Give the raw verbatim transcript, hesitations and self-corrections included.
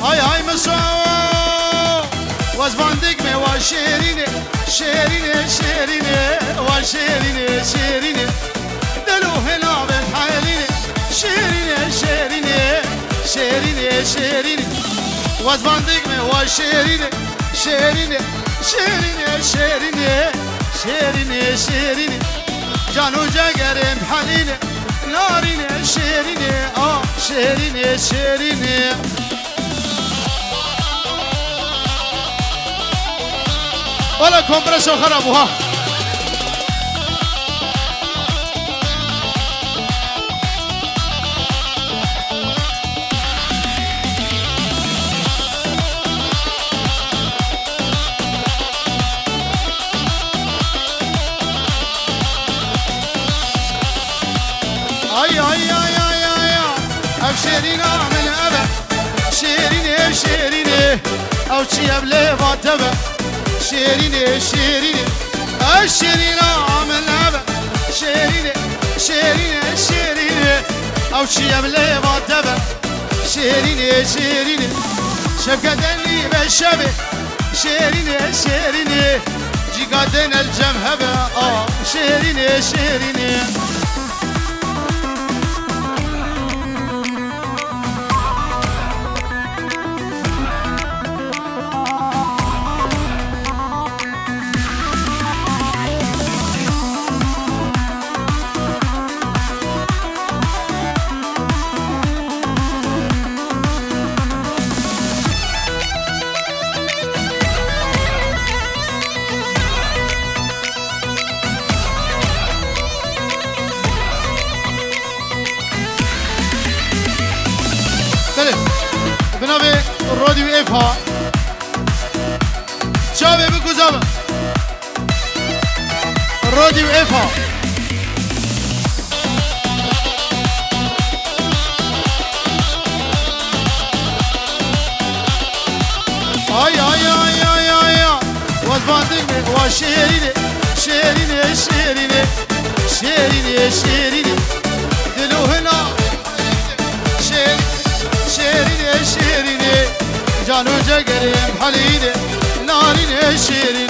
هاي هاي مسوا وزباندك مي وشيريني شيريني شيريني وشيريني شيريني دلو هنا بالحاليني شيريني شيريني شيريني شيريني وزباندك مي وشيريني شيريني شيريني شيريني شيريني شيريني جانو جاقرم حليني ناريني شيريني اه شيريني شيريني ولا كومبرسو خربوها اي اي اي اي اي ابشرينا من ابا شيريني شيريني او تشي بلي فاتبا شيريني شيريني اشرينا من ابا شيريني شيريني شيريني او تشي بلي فاتبا شيريني شيريني شفقتني بالشبه شيريني شيريني جيقاتنا الجمهبه اه شيريني شيريني بنابي الراديو إفها شابي بكوزابة الراديو إفها آي آي آي آي آي وزباندك وشيريني شيريني شيريني شيريني شيريني دلو هنا شيريني شيريني جانو جاقرم حليني ناريني شيريني